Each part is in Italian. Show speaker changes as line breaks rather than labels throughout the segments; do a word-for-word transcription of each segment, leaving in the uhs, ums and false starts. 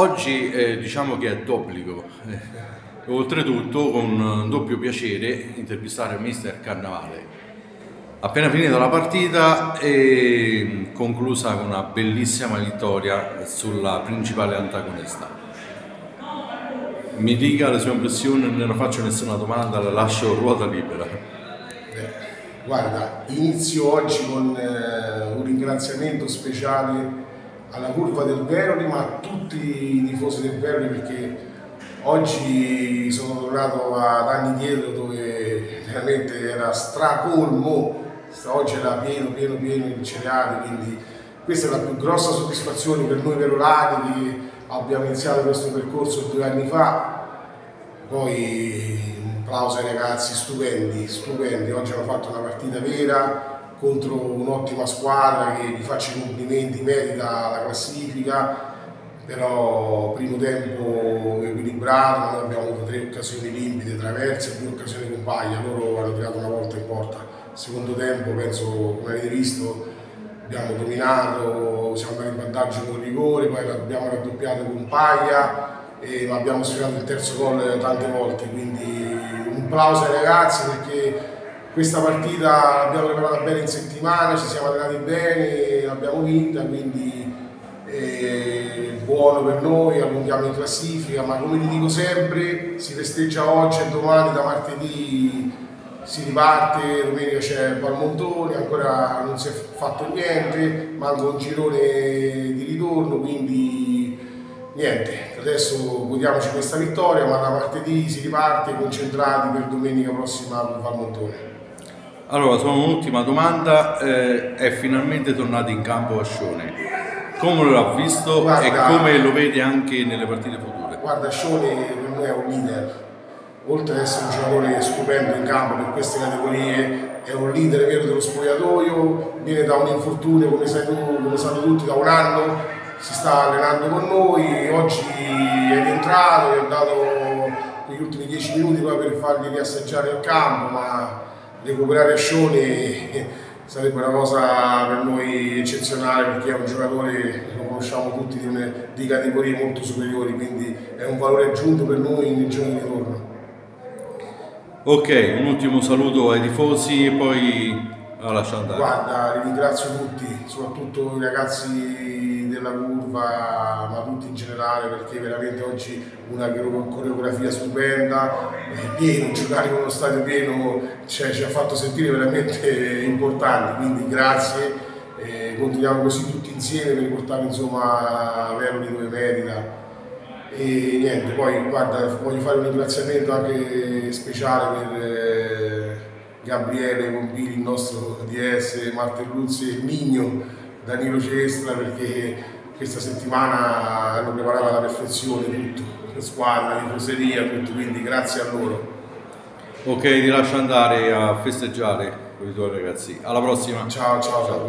Oggi eh, diciamo che è d'obbligo, eh, oltretutto con un doppio piacere intervistare il mister Cannavale. Appena finita la partita e conclusa con una bellissima vittoria sulla principale antagonista. Mi dica le sue impressioni, non ne faccio nessuna domanda, la lascio ruota libera.
Beh, guarda, inizio oggi con eh, un ringraziamento speciale alla curva del Veroli, ma a tutti i tifosi del Veroli, perché oggi sono tornato ad anni dietro dove veramente era stracolmo, oggi era pieno pieno pieno di cereali, quindi questa è la più grossa soddisfazione per noi verolani che abbiamo iniziato questo percorso due anni fa. Poi un applauso ai ragazzi, stupendi, stupendi, oggi hanno fatto una partita vera contro un'ottima squadra che vi faccio i complimenti, merita la classifica, però primo tempo equilibrato, noi abbiamo avuto tre occasioni limpide, traverse e due occasioni con paglia, loro hanno tirato una volta in porta. Secondo tempo, penso, come avete visto, abbiamo dominato, siamo andati in vantaggio con il rigore, poi abbiamo raddoppiato con paglia e abbiamo sfilato il terzo gol tante volte, quindi un applauso ai ragazzi perché questa partita l'abbiamo preparata bene in settimana, ci siamo allenati bene, l'abbiamo vinta, quindi è buono per noi, allunghiamo in classifica, ma come vi dico sempre, si festeggia oggi e domani, da martedì si riparte, domenica c'è Valmontone, ancora non si è fatto niente, manca un girone di ritorno, quindi niente, adesso godiamoci questa vittoria, ma da martedì si riparte concentrati per domenica prossima con Valmontone.
Allora, solo un'ultima domanda, eh, è finalmente tornato in campo Ascione, come l'ha visto? Guarda, e come lo vede anche nelle partite future?
Guarda, Ascione per noi è un leader, oltre ad essere un giocatore stupendo in campo per queste categorie, è un leader vero dello spogliatoio, viene da un infortunio come sai tu, come sanno tutti, da un anno, si sta allenando con noi, oggi è rientrato, gli ho dato gli ultimi dieci minuti proprio per fargli riassaggiare il campo, ma recuperare Ascione sarebbe una cosa per noi eccezionale perché è un giocatore, lo conosciamo tutti, di, di categorie molto superiori, quindi è un valore aggiunto per noi nei giorni di ritorno.
Ok, un ultimo saluto ai tifosi e poi la lascio andare.
Guarda, ringrazio tutti, soprattutto i ragazzi della curva, ma tutti in generale, perché veramente oggi una coreografia stupenda, è pieno, giocare con uno stadio pieno cioè, ci ha fatto sentire veramente importanti, quindi grazie, e continuiamo così tutti insieme per portare insomma Veroli dove merita. E niente, poi guarda, voglio fare un ringraziamento anche speciale per eh, Gabriele Pompili, il nostro D S, Martelluzzi e il Migno, Danilo Cestra, perché questa settimana hanno preparato alla perfezione tutto, squadra, tifoseria, tutto, quindi grazie a loro.
Ok, ti lascio andare a festeggiare con i tuoi ragazzi. Alla prossima.
Ciao, ciao, ciao.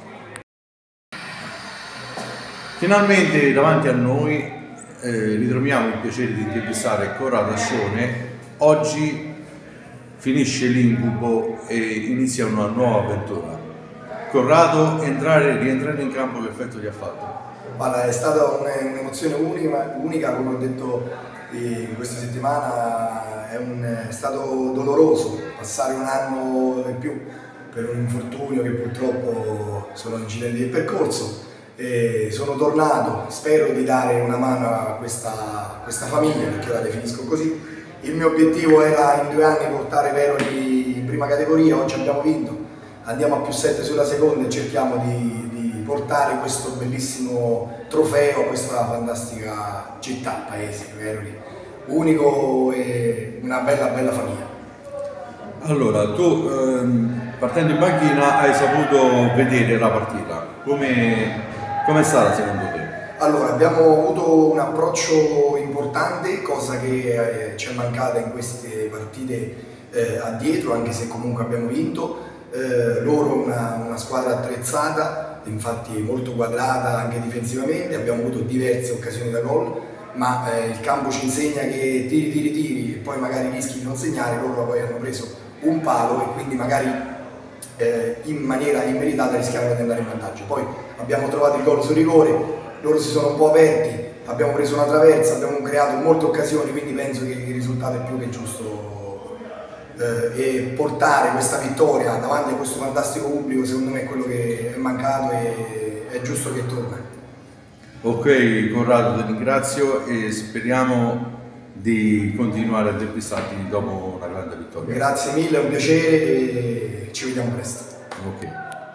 Finalmente davanti a noi eh, ritroviamo il piacere di intervistare Corrado Ascione. Oggi finisce l'incubo e inizia una nuova avventura. Corrado, entrare e rientrare in campo, che effetto ti ha fatto?
Guarda, è stata un'emozione unica, unica, come ho detto eh, questa settimana, è, un, è stato doloroso passare un anno in più per un infortunio che purtroppo sono incidenti del percorso. E sono tornato, spero di dare una mano a questa, questa famiglia, perché la definisco così. Il mio obiettivo era in due anni portare Veroli in prima categoria, oggi abbiamo vinto, andiamo a più sette sulla seconda e cerchiamo di, di portare questo bellissimo trofeo a questa fantastica città, paese, Veroli, unico e una bella bella famiglia.
Allora, tu ehm, partendo in banchina hai saputo vedere la partita, come è stata secondo te?
Allora, abbiamo avuto un approccio importante, cosa che eh, ci è mancata in queste partite eh, addietro, anche se comunque abbiamo vinto. Eh, loro una, una squadra attrezzata, infatti molto quadrata anche difensivamente, abbiamo avuto diverse occasioni da gol, ma eh, il campo ci insegna che tiri, tiri, tiri e poi magari rischi di non segnare, loro poi hanno preso un palo e quindi magari eh, in maniera immeritata rischiavano di andare in vantaggio. Poi abbiamo trovato il gol sul rigore, loro si sono un po' aperti, abbiamo preso una traversa, abbiamo creato molte occasioni, quindi penso che il risultato è più che giusto eh, e portare questa vittoria davanti a questo fantastico pubblico secondo me è quello che è mancato e è giusto che torna.
Ok Corrado, ti ringrazio e speriamo di continuare a intervistarti dopo una grande vittoria.
Grazie mille, è un piacere e ci vediamo presto.
Ok.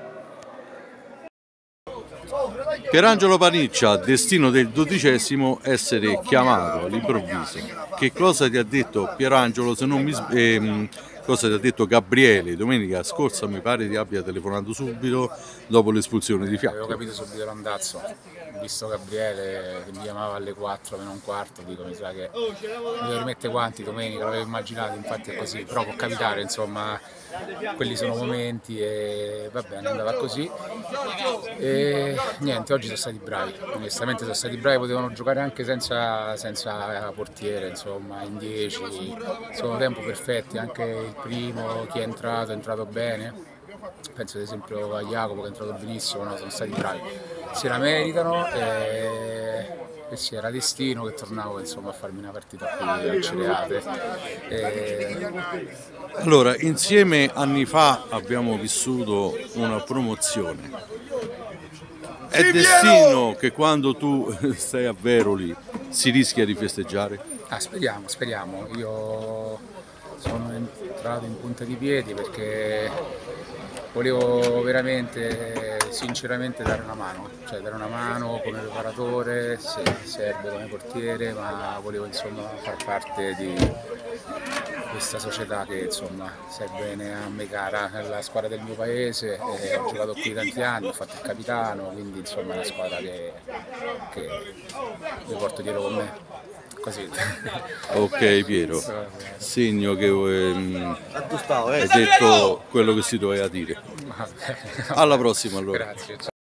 Pierangelo Paniccia, destino del dodicesimo, essere chiamato all'improvviso. Che cosa ti ha detto Pierangelo, se non mi ehm, cosa ti ha detto Gabriele domenica scorsa? Mi pare ti abbia telefonato subito dopo l'espulsione di Fiacco.
Avevo capito subito l'andazzo, ho visto Gabriele che mi chiamava alle quattro meno un quarto, dico mi sa che mi devo rimettere quanti domenica, l'avevo immaginato, infatti è così, però può capitare, insomma, quelli sono momenti e va bene, andava così. E niente, oggi sono stati bravi, onestamente sono stati bravi, potevano giocare anche senza, senza portiere, insomma, in dieci, secondo tempo perfetti, anche il primo, chi è entrato è entrato bene, penso ad esempio a Jacopo che è entrato benissimo, no? Sono stati bravi, se la meritano e, e sì, era destino che tornavo insomma, a farmi una partita qui al Cereate. E...
Allora, insieme anni fa abbiamo vissuto una promozione. È destino che quando tu stai a Veroli si rischia di festeggiare?
Ah, speriamo, speriamo. Io sono entrato in punta di piedi perché volevo veramente, sinceramente dare una mano, cioè dare una mano come preparatore, se serve come portiere, ma volevo insomma far parte di questa società che insomma sta bene a me cara, è la squadra del mio paese, eh, ho giocato qui tanti anni, ho fatto il capitano, quindi insomma è una squadra che, che mi porto dietro con me. Così.
Ok Piero, segno che ehm, hai detto quello che si doveva dire. Alla prossima allora.
Grazie.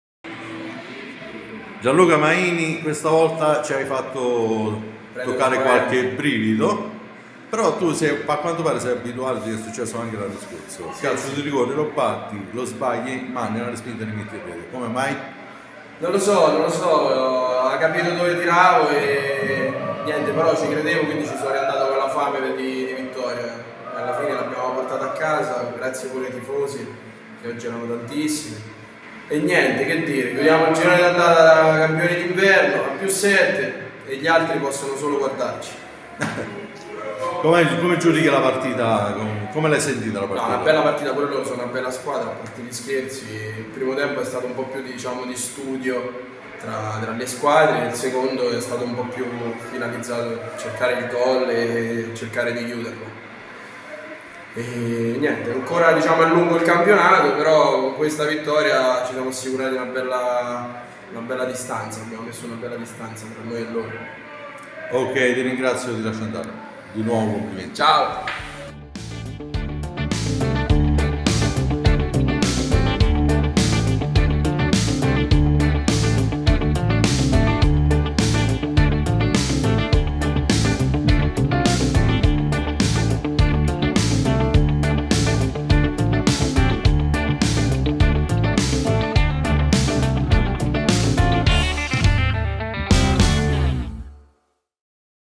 Gianluca Maini, questa volta ci hai fatto toccare qualche brivido, però tu sei, a quanto pare sei abituato, ti è successo anche l'anno scorso. Il calcio di rigore lo batti, lo sbagli, ma nella respinta rimetti il piede. Come mai?
Non lo so, non lo so, ha capito dove tiravo e niente, però ci credevo, quindi ci sono riandato con la fame di, di vittoria. Alla fine l'abbiamo portata a casa, grazie pure ai tifosi, che oggi erano tantissimi. E niente, che dire, chiudiamo il girone d'andata da campioni d'inverno a più sette e gli altri possono solo guardarci.
Come, come giudichi la partita? Come l'hai sentita la partita?
No, una bella partita, pure loro sono una bella squadra, a parte gli scherzi. Il primo tempo è stato un po' più diciamo, di studio tra, tra le squadre, il secondo è stato un po' più finalizzato a cercare il gol e cercare di chiuderlo. E niente, ancora diciamo è lungo il campionato, però con questa vittoria ci siamo assicurati una bella, una bella distanza, abbiamo messo una bella distanza tra noi e loro.
Ok, ti ringrazio, ti lascio andare. Di nuovo complimenti.
Ciao!